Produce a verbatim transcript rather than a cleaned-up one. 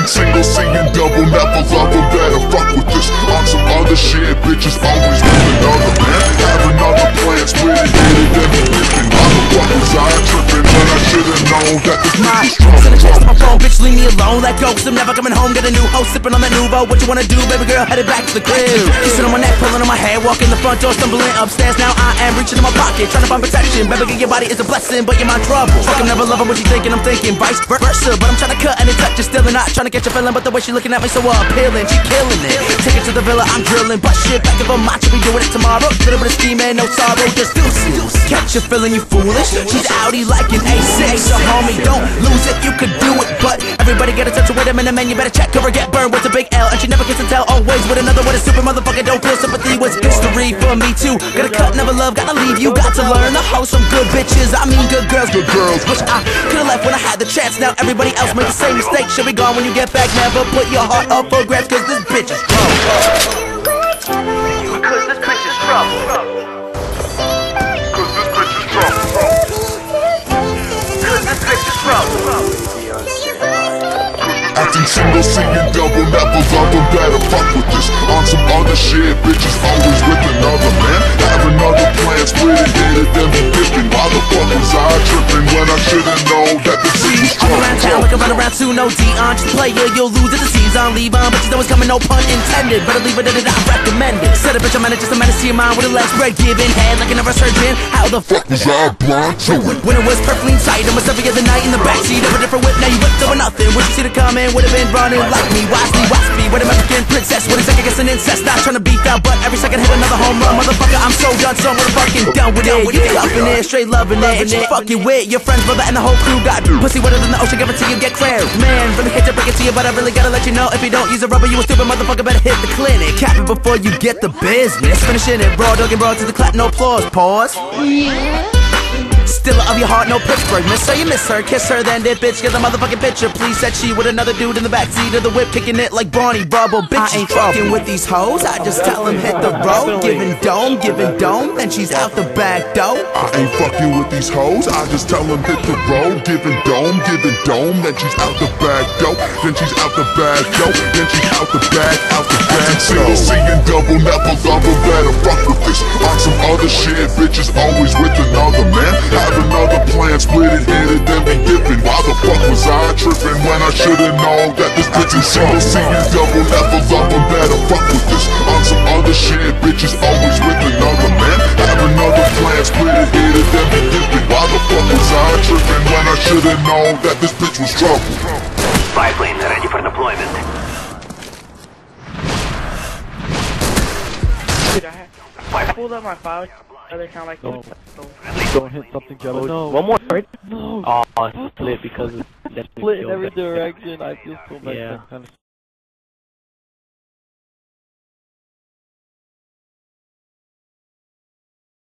Acting single, seeing double, never love them, better fuck with this. On some other shit, bitches always with another man. Having other plans, split it, hit it, then be dipping. Why the fuck was I tripping when I should've known that this bitch was Send a text to my phone, trouble? bitch, leave me alone. Let go, cause I'm never coming home. Get a new host, sipping on that nouveau. What you wanna do, baby girl? Headed back to the crib. Kissing on my neck, pulling on my hair. Walking the front door, stumbling upstairs. Now I am reaching in my pocket, trying to find protection. Baby girl, your body is a blessing, but you're my trouble. Fuck, I'm never loving what you thinking, I'm thinking vice versa. But I'm trying to cut and it touch, still not trying to get your feeling. But the way she looking at me so appealing, she killing it. Take it to the villa, I'm drilling. But shit, back if I'm macho, we doing it tomorrow. Little bit of scheming, no sorrow, just deuces. Catch you feeling you foolish. She's outie like an A six. So homie, don't lose it, you could do it. But everybody get a touch of wait a minute, man, you better check her or get burned with a big L. And she never gets to tell, always with another one. A super motherfucker, don't feel sympathy was history for me too. Gotta cut, never love, gotta leave you. Got to learn to hold some good bitches. I mean good girls, good girls. Which I could've left when I had the chance. Now everybody else made the same mistake. Should be gone when you get back. Never put your heart up for grabs, cause this bitch is trouble. Cause this bitch is trouble. Cause this bitch is trouble. Cause this bitch is trouble. Acting single, seeing double, never love them, better fuck with this. On some other shit, bitches always with another man. Having other plans, split it, hit it, then be dipping. Why the fuck was I tripping when I should've known that this bitch was I'm around town like I run around too, no Dion. Just play it, you'll lose it, the season. Leave on, but you know it's coming, no pun intended. Better leave it at it, I recommend it. Said a bitch, I'm at it, just a menace to your mind. With a leg spread, giving head like a never surgeon. How the fuck was I blind to it? when it was perfectly inside, almost every other night in the backseat of a different whip. Now you whipped over nothing. Would you see the comment? Would've been running like me, wisely, waspy. With a Mexican princess, with a second guess an incest. Not trying to beat out, but every second hit another home run. Motherfucker, I'm so done, so I'm fucking done with it. You loving it, straight loving it. And you fucking with your friends, brother, and the whole crew got pussy wetter than the ocean. Give it to you, get clear. Man, really hate to break it to you, but I really gotta let you know. If you don't use a rubber, you a stupid motherfucker. Better hit the clinic. Cap it before you get the business. Finishing it raw, dog and raw to the clap, no applause. Pause. Stiller of your heart, no Pittsburgh. Miss her, you miss her. Kiss her, then did bitch. Get the motherfucking picture. Please said she with another dude in the backseat of the whip, kicking it like Barney Rubble. Bitch, I ain't fucking with these hoes. I just tell them hit the road. Giving dome, giving dome. Then she's out the back door. I ain't fucking with these hoes. I just tell them hit the road. Giving dome, giving dome. Then she's out the back door. Then she's out the back door. Then she's out the back, out the back. Single, seeing double, never love them, better fuck with this. On some other shit, bitches always with another man. Having other plans, split it, hit it, then be dipping. Why the fuck was I tripping when I should've known that this bitch is single, seeing double, never love them, better fuck with this. On some other shit, bitches always with another man. Having other plans, split it, hit it, then be dipping. Why the fuck was I tripping when I should've known that this bitch was trouble? Spy plane ready for deployment. Dude, I, I pulled up my file. Other kind of like don't, don't hit something, Jaba. No. One more, right? No. Oh, it's split because it's split in every direction. I feel so bad. Yeah. Kind of